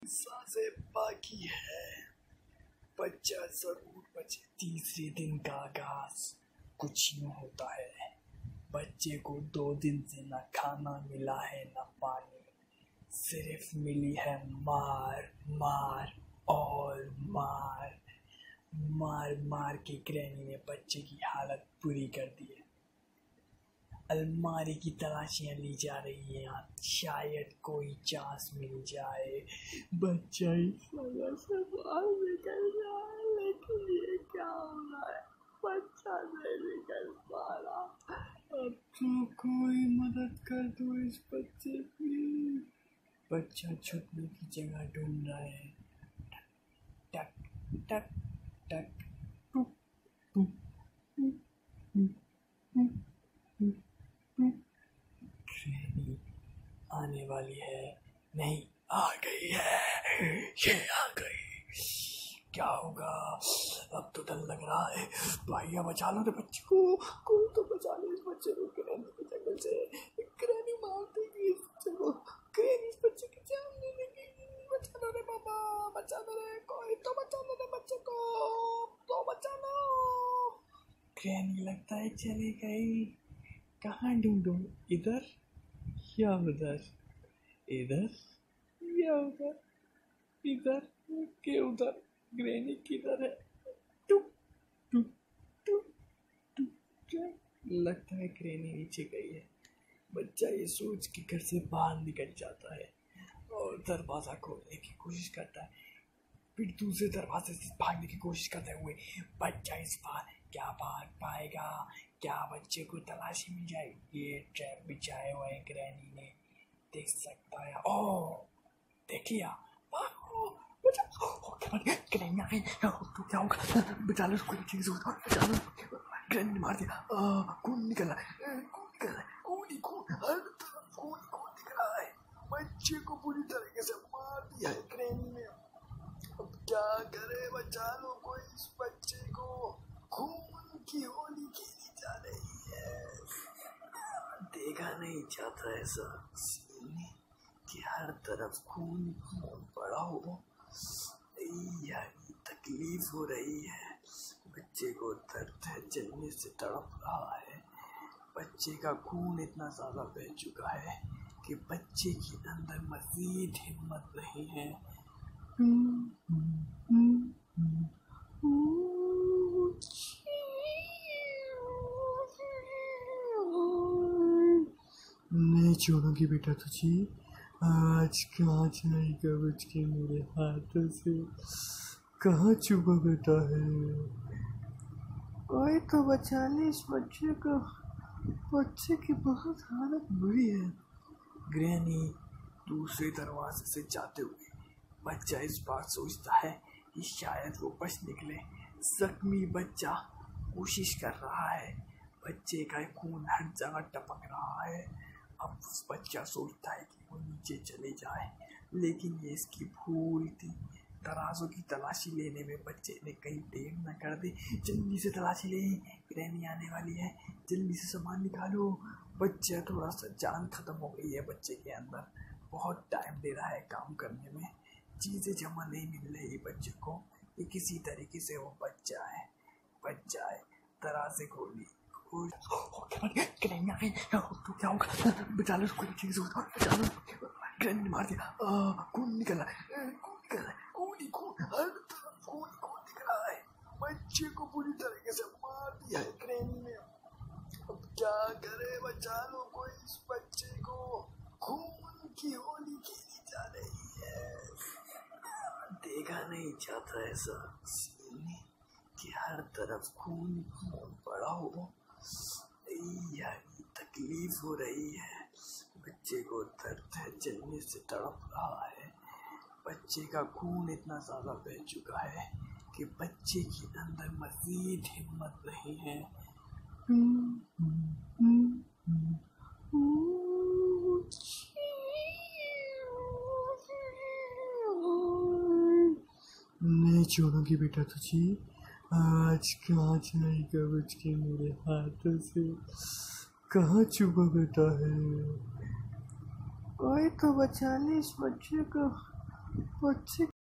सांसें बाकी है, बच्चा जरूर बचे। तीसरे दिन का आगाज कुछ यूं होता है। बच्चे को 2 दिन से न खाना मिला है न पानी, सिर्फ मिली है मार मार और मार। मार मार के ग्रैनी ने बच्चे की हालत बुरी कर दी है। अलमारी की तलाशियां ली जा रही हैं, शायद कोई चांस मिल जाए। बच्चा इस वजह से बाहर निकल रहा है, लेकिन ये क्या हो रहा है? बच्चा नहीं निकल पा रहा। अब तो कोई मदद कर दो इस बच्चे की। बच्चा छुपने की जगह ढूंढ रहा है। टक टक टक टुक टुक टुक टुक टुक टुक। ट्रेनी आने वाली है। नहीं, आ गई है। ये आ गई। क्या होगा? अब तो डर लग रहा है। भैया बचा लो रे बच्चे को। कोई तो बचा लो इस बच्चे को ग्रैनी के जंगल से। ग्रैनी मार देगी इस बच्चे को। ग्रैनी इस बच्चे की जान ले लेगी। बचा लो रे बाबा, बचा लो रे, कोई तो बचा लो रे बच्चे को, तो बचा लो। ग्रैनी लगता है चली गई। कहाँ ढूंढूं? इधर या उधर? इधर या उधर? इधर के उधर? ग्रैनी किधर है? टुक टुक टुक टुक टुक। लगता है ग्रैनी नीचे गई है। बच्चा ये सोच के घर से बाहर निकल जाता है और दरवाजा खोलने की कोशिश करता है। फिर दूसरे दरवाजे से भागने की कोशिश करते हुए बच्चा इस बार क्या भाग पाएगा? क्या बच्चे को तलाशी मिल जाएगी? ये ट्रैप बिछाए हुए है ग्रैनी ने, देख सकता है। ओह, देख लिया। ग्रैनी आई तो क्या होगा? बचा लो उसको, बचा लो। ग्रैनी ने मार दिया। खून निकल रहा है, खून निकल रहा है, खून ही खून, हर तरफ खून ही खून दिख रहा है। बच्चे को पूरी तरीके से मार दिया है ग्रैनी ने। अब क्या करे? बचा लो कोई इस बच्चे को। खून की होली खेली जा रही है। देखा नहीं जाता ऐसा कि हर तरफ खून पड़ा हो। यार तकलीफ हो रही है। बच्चे को दर्द है, जलने से तड़प रहा है। बच्चे का खून इतना ज़्यादा बह चुका है कि बच्चे के अंदर मज़ीद हिम्मत नहीं है। नहीं छोड़ूंगी बेटा तुझे। आज कहाँ जाएगा बच के मेरे हाथों से? कहाँ छुपा बेटा है? कोई तो बचा ले इस बच्चे को। बच्चे की बहुत हालत बुरी है। ग्रैनी दूसरे दरवाजे से जाते हुए बच्चा इस बार सोचता है कि शायद वो बच निकले। जख्मी बच्चा कोशिश कर रहा है। बच्चे का खून हर जगह टपक रहा है। अब बच्चा सोचता है कि वो नीचे चले जाए, लेकिन ये इसकी भूल थी। तराजू की तलाशी लेने में बच्चे ने कहीं देर न कर दे। जल्दी से तलाशी ले, ग्रैनी आने वाली है। जल्दी से सामान निकालो। बच्चा थोड़ा सा जान खत्म हो गई है बच्चे के अंदर। बहुत टाइम ले रहा है काम करने में, चीज़ें जमा नहीं मिल रही बच्चे को। ये किसी तरीके से वो बच जाए। तराजे खोली। ग्रैनी आई तो क्या होगा? बचा लो उसको, बचा लो। ग्रैनी ने मार दिया। खून निकल रहा है, खून निकल रहा है, खून ही खून, हर तरफ खून ही खून दिख रहा है। बच्चे को पूरी तरीके से मार दिया है ग्रैनी ने। अब क्या करे? बचा लो कोई इस बच्चे को। खून की होली खेली जा रही है। देखा नहीं जाता ऐसा कि हर तरफ खून पड़ा हो। यार तकलीफ हो रही है। बच्चे को दर्द है, जलने से तड़प रहा है। बच्चे का खून इतना ज़्यादा बह चुका है कि बच्चे के अंदर मज़ीद हिम्मत नहीं है। नहीं छोड़ूंगी बेटा तुझे। आज कहाँ जाएगा बच के मेरे हाथों से? कहाँ छुपा बेटा है? कोई तो बचा ले इस बच्चे को। अच्छे